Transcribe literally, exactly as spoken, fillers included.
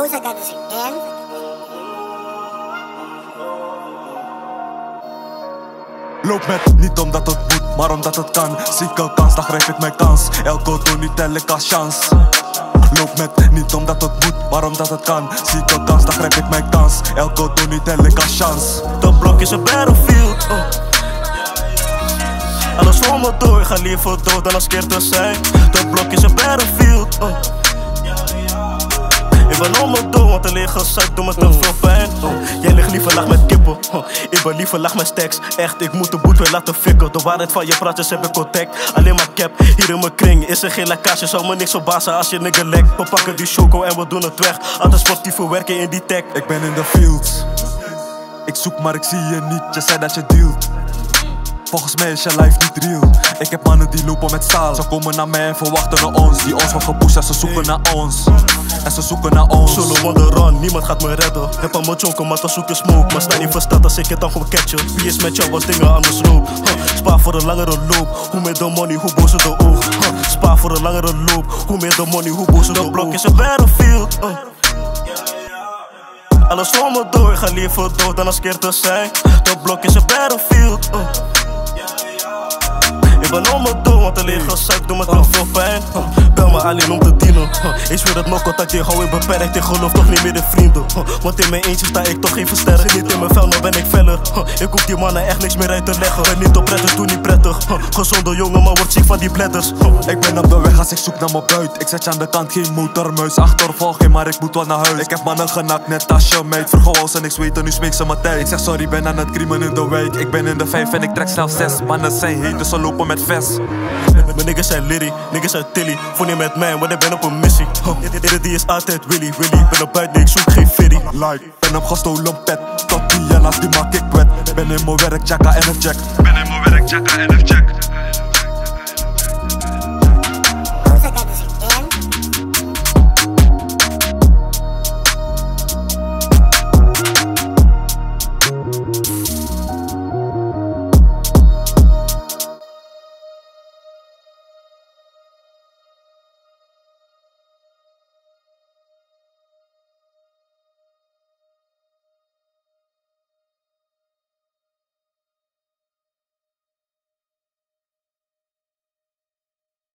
gozer dat is een gang. Loop met, niet omdat het moet, maar omdat het kan. Zie ik een kans, dan grijp ik mijn kans. Elke doel niet tel ik als chance. Loop met, niet omdat het moet, maar omdat het kan. Zie ik een kans, dan grijp ik mijn kans. Elke doel niet tel ik als chance. Dat blok is een battlefield, oh. Alles voor me door, ik ga liever dood dan als keer te zijn. Dat blok is een battlefield, oh. Ik ben om me door, want een lege zak doet me te veel pijn, oh. Jij ligt liever laag met kippen, oh. Ik ben liever laag met stacks. Echt, ik moet de boet weer laten fikken. De waarheid van je praatjes heb ik contact. Alleen maar cap, hier in mijn kring is er geen lekkage. Zou me niks verbazen als je nigger lek. We pakken die choco en we doen het weg. Altijd sportief werken in die tech. Ik ben in de fields. Ik zoek maar ik zie je niet, je zei dat je dealt. Volgens mij is je life niet real. Ik heb mannen die lopen met staal. Ze komen naar mij en verwachten naar ons. Die ons van gepusht en ze zoeken naar ons. En ze zoeken naar ons. Solo on the run, niemand gaat me redden. Heb aan mijn jonken, maar dan zoek je smoke. Maar sta niet versteld als ik het dan gewoon catchen. Wie is met jou als dingen anders loop? Huh. Spaar voor een langere loop. Hoe meer de money, hoe bozer de oog. Huh. Spaar voor een langere loop. Hoe meer de money, hoe bozer de oog. Dat blok is een battlefield, uh. Alles voor me door, ik ga liever dood dan als keer te zijn. Dat blok is een battlefield, uh. Ik ben om me door, want een lege zak doet me te veel pijn. huh. Bel me alleen om te dienen. huh. Ik zweer dat mijn contact, je hou ik beperkt. Ik geloof toch niet meer in vrienden. huh. Want in mijn eentje sta ik toch geen versterker. Niet in mijn vel, nou ben ik feller. huh. Ik hoef die mannen echt niks meer uit te leggen. Ben niet opletten, doe niet prettig. huh. Gezonde jongen, maar word ziek van die bladders. huh. Ik ben op de weg als ik zoek naar mijn buit. Ik zet je aan de kant, geen motormuis. Achtervolging, maar ik moet wel naar huis. Ik heb mannen genakt, net als je meid. Vroeger wou ze niks weten, nu smeek ze mijn tijd. Ik zeg sorry, ben aan het creamen in de wijk. Ik ben in de vijf en ik trek zelf zes. Mannen zijn heet, dus ze lopen met vest. Mijn niggas zijn Liddy, niggas zijn Tilly. Voel niet met mij, want ik ben op een missie. Huh. Die is altijd Willy, Willy. Ben op buiten, ik zoek geen fiddy. Like, ben op gestolen pet. Tot die en als die maak ik wet. Ben in mijn werk, jacka en een check. Ben in mijn werk, jacka en een check.